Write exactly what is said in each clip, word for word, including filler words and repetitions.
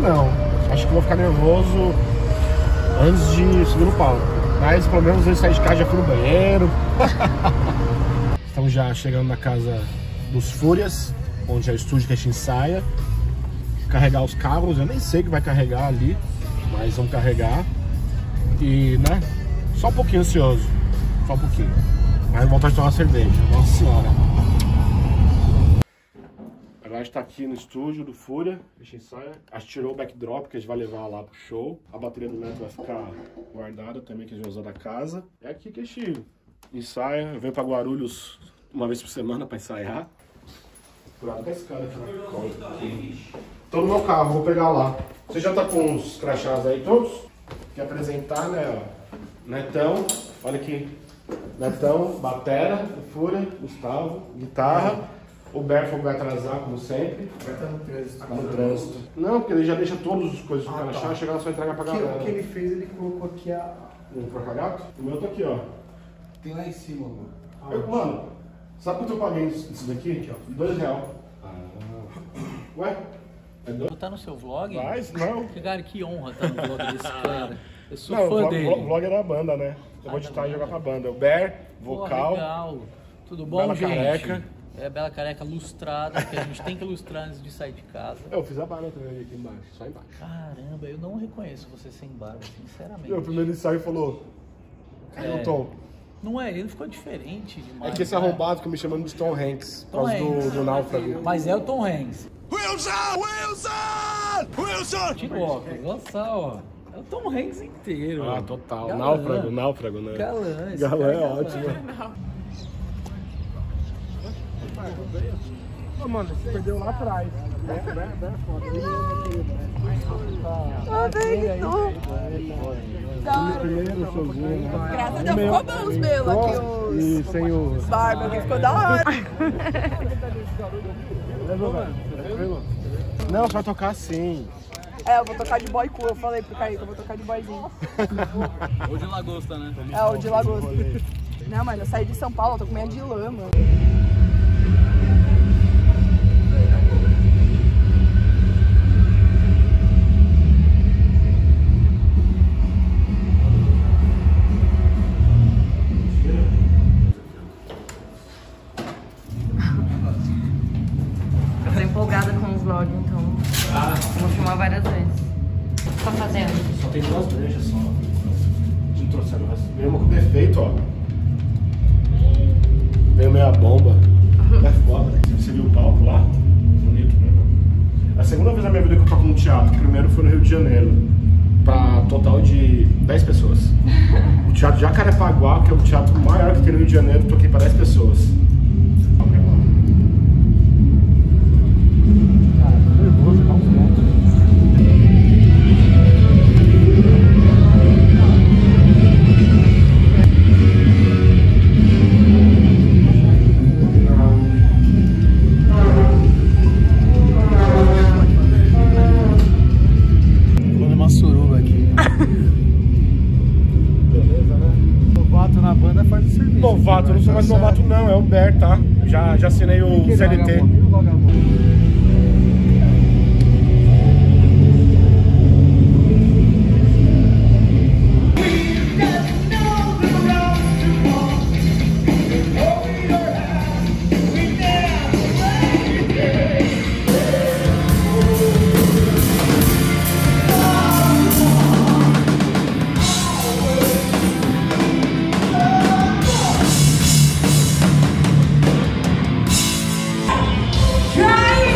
não. Acho que eu vou ficar nervoso antes de subir no palco. Mas pelo menos eu saí de casa, já fui no banheiro. Estamos já chegando na casa dos Fúrias, onde é o estúdio que a gente ensaia. Carregar os cabos, eu nem sei o que vai carregar ali, mas vamos carregar. E, né, só um pouquinho ansioso, só um pouquinho. Mas voltar a tomar uma cerveja, nossa senhora. Agora a gente tá aqui no estúdio do Fúria, a gente ensaia. A gente tirou o backdrop que a gente vai levar lá pro show. A bateria do Neto vai ficar guardada também, que a gente vai usar da casa. É aqui que a gente ensaia. Eu venho pra Guarulhos uma vez por semana pra ensaiar. Cuidado com esse cara aqui. Tô no meu carro, vou pegar lá. Você já tá com os crachás aí todos? Quer apresentar, né? Netão, olha aqui. Netão, batera, Fúria, Gustavo, guitarra. O Berfo vai atrasar, como sempre. Vai estar no trânsito. Tá no trânsito. Não, porque ele já deixa todas as coisas do ah, crachá, tá. Chegar lá só entregar pra galera. O que ele fez, ele colocou aqui a... Um porca-gato? O meu tá aqui, ó. Tem lá em cima, mano. Ah, eu, mano, sabe quanto eu paguei isso daqui? Aqui, ó. Dois reais. Ah. Ué? É dois? Tá no seu vlog? Mas, não. Cara, que honra tá no vlog desse cara. Eu sou não, fã o vlog, dele. O vlog é da banda, né? Eu vou editar e jogar pra banda. O Ber, vocal. Pô, legal. Tudo bom, Bela gente? Careca. É, Bela Careca lustrada, que a gente tem que ilustrar antes de sair de casa. Eu fiz a barba também aqui embaixo, só embaixo. Caramba, eu não reconheço você sem barba, sinceramente. O primeiro ensaio falou, cadê é, o Tom? Não é, ele ficou diferente demais. É que esse arrombado que me chamando de Tom Hanks, Tom por causa Hanks. do, do Náufrago. Mas é o Tom Hanks. Wilson! Wilson! Wilson! Tira o óculos, olha só, ó. É o Tom Hanks inteiro. Ah, total. Galã. Náufrago, náufrago, né? Galã. Galã é ótimo. Ô, mano, você perdeu lá atrás. Ah, deitou. Primeiro showzinho, né? Graças a Deus, ficou bom os meus aqui, os... E sem o... Barba aqui, ficou da hora. Não, você vai tocar assim. É, eu vou tocar de boy cool, eu falei pro Kaique, eu vou tocar de boyzinho. Ou de lagosta, né? É, o de lagosta. Não, mano, eu saí de São Paulo, eu tô com medo de lã, mano. Eu tô empolgada com os vlogs, então ah. vou filmar várias vezes. O que você tá fazendo? Só tem duas brejas só. Não trouxeram o resto. Veio com defeito, ó. Veio meia bomba. É foda, né? Você viu o palco lá? Bonito, né? É a segunda vez na minha vida que eu toco no teatro. O primeiro foi no Rio de Janeiro. Pra total de dez pessoas. O teatro Jacarepaguá, que é o teatro maior que tem no Rio de Janeiro, toquei pra dez pessoas. Novato, eu não sou mais novato não, é o Ber, tá? Já, já assinei o C L T. Try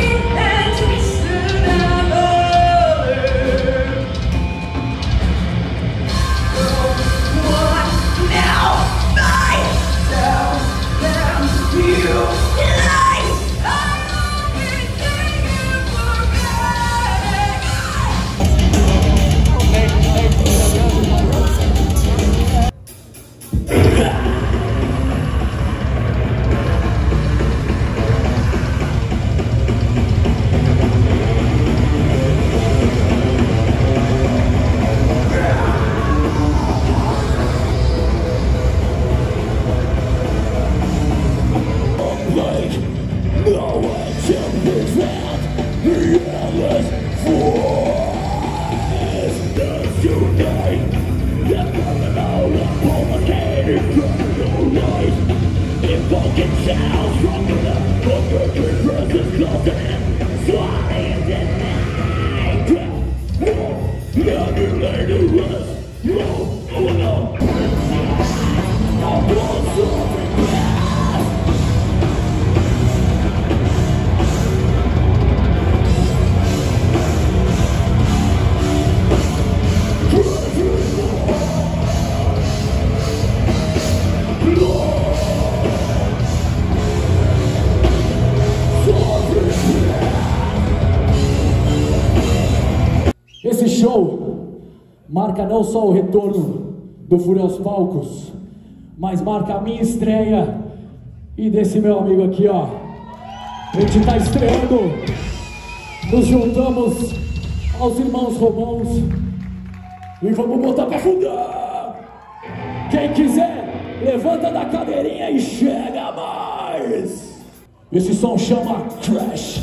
Esse show marca não só o retorno do Fúria aos palcos, mas marca a minha estreia e desse meu amigo aqui, ó. A gente tá estreando, nos juntamos aos irmãos Romãos e vamos botar pra fundar. Quem quiser, levanta da cadeirinha e chega mais. Esse som chama Crash.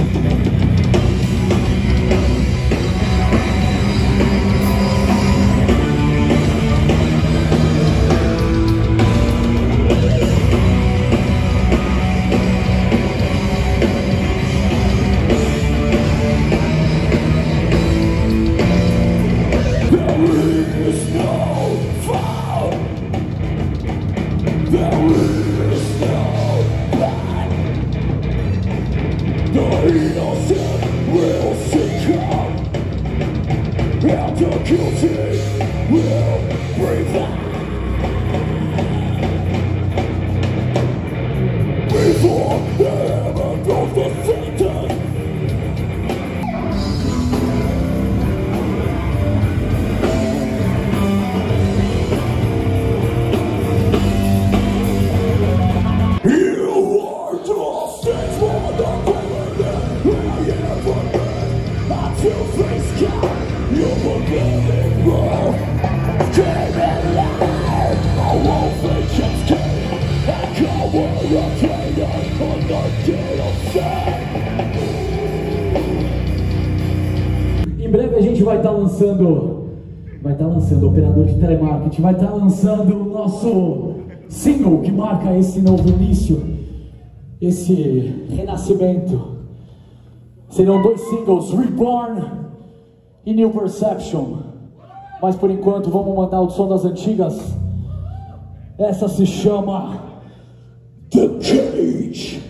Em breve a gente vai estar lançando, vai estar lançando, operador de telemarketing, vai estar lançando o nosso single que marca esse novo início, esse renascimento. Serão dois singles, Reborn e New Perception. Mas por enquanto vamos mandar o som das antigas. Essa se chama The Cage.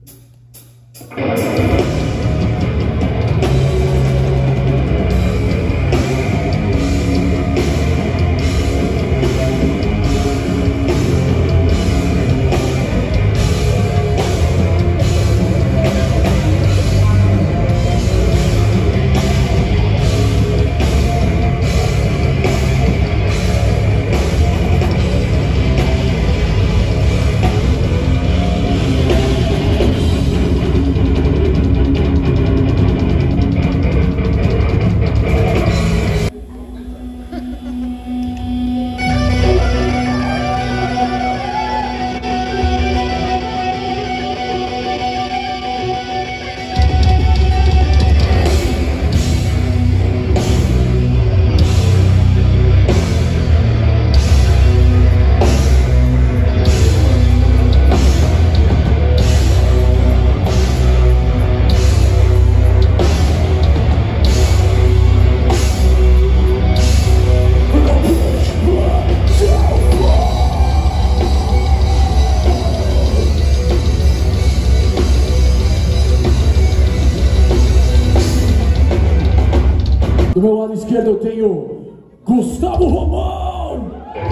Do meu lado esquerdo eu tenho Gustavo Romão.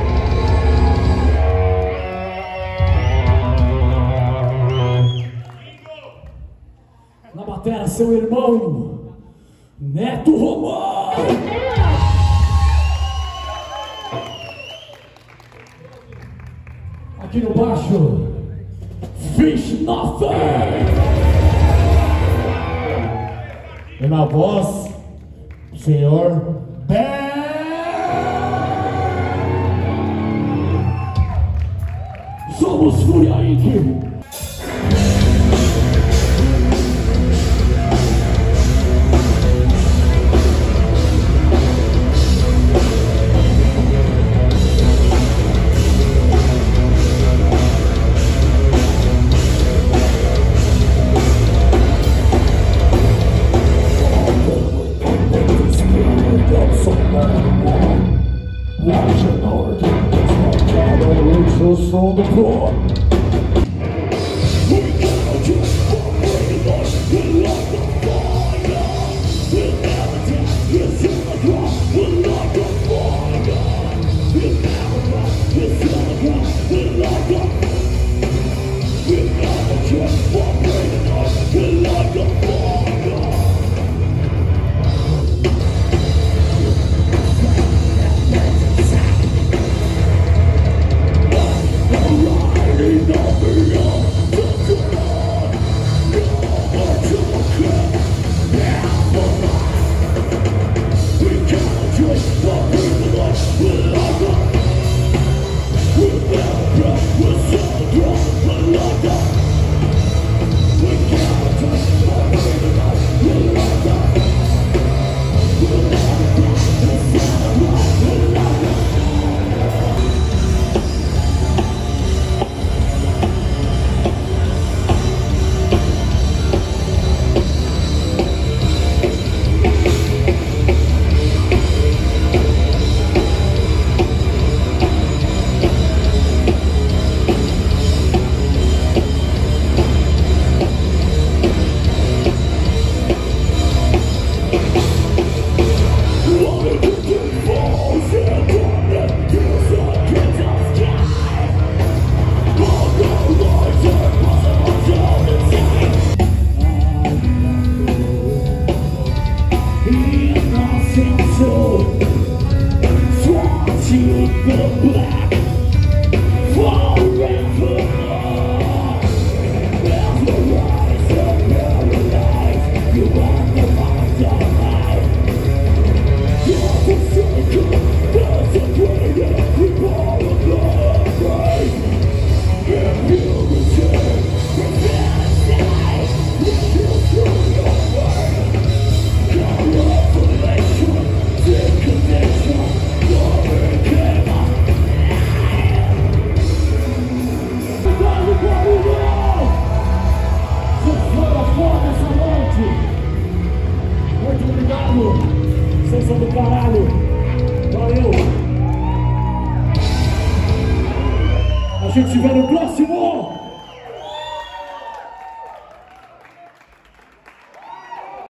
Na bateria, seu irmão Neto Romão. Aqui no baixo, Fish Nothing. E na voz, senhor Ben. Somos Fúria Inc. som do povo. Vocês são do caralho. Valeu. A gente se vê no próximo.